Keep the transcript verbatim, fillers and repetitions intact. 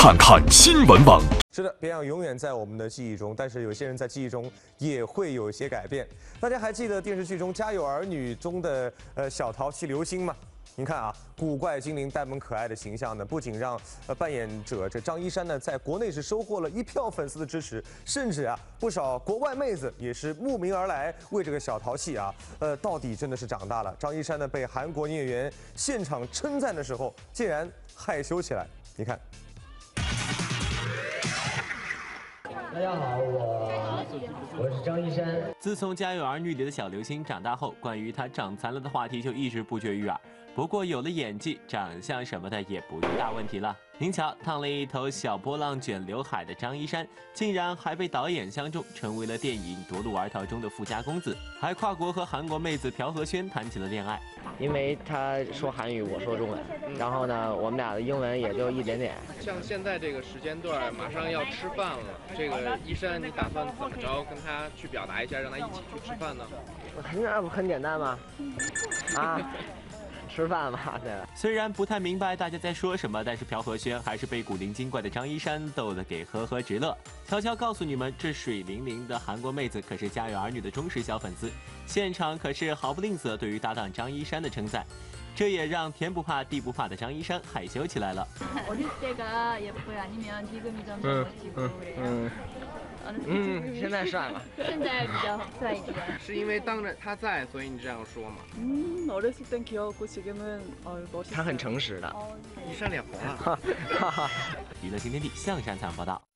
看看新闻网。 是的，别样永远在我们的记忆中，但是有些人在记忆中也会有一些改变。大家还记得电视剧中《家有儿女》中的呃小淘气刘星吗？您看啊，古怪精灵、呆萌可爱的形象呢，不仅让呃扮演者这张一山呢，在国内是收获了一票粉丝的支持，甚至啊，不少国外妹子也是慕名而来为这个小淘气啊，呃，到底真的是长大了。张一山呢，被韩国女演员现场称赞的时候，竟然害羞起来。你看。 大家好，我我是张一山。 自从《家有儿女》里的小刘星长大后，关于他长残了的话题就一直不绝于耳。不过有了演技、长相什么的也不是大问题了。您瞧，烫了一头小波浪卷刘海的张一山，竟然还被导演相中，成为了电影《夺路而逃》中的富家公子，还跨国和韩国妹子朴和宣谈起了恋爱。 因为他说韩语，我说中文，然后呢，我们俩的英文也就一点点。 像现在这个时间段，马上要吃饭了，这个一山，你打算怎么着跟他去表达一下，让他一起去吃饭呢？ 那不很简单吗？啊，吃饭嘛，对。 虽然不太明白大家在说什么，但是朴和宣还是被古灵精怪的张一山逗得给呵呵直乐。悄悄告诉你们，这水灵灵的韩国妹子可是《家有儿女》的忠实小粉丝，现场可是毫不吝啬对于搭档张一山的称赞。 这也让天不怕地不怕的张一山害羞起来了。 嗯嗯嗯，现在帅吗？ 现在比较帅一点。 是因为当着他在，所以你这样说吗？ 嗯，어렸을 땐 귀엽고 지금은 어 멋있어요. 他很诚实的。 一山脸红了。 娱乐新天地向善采访报道。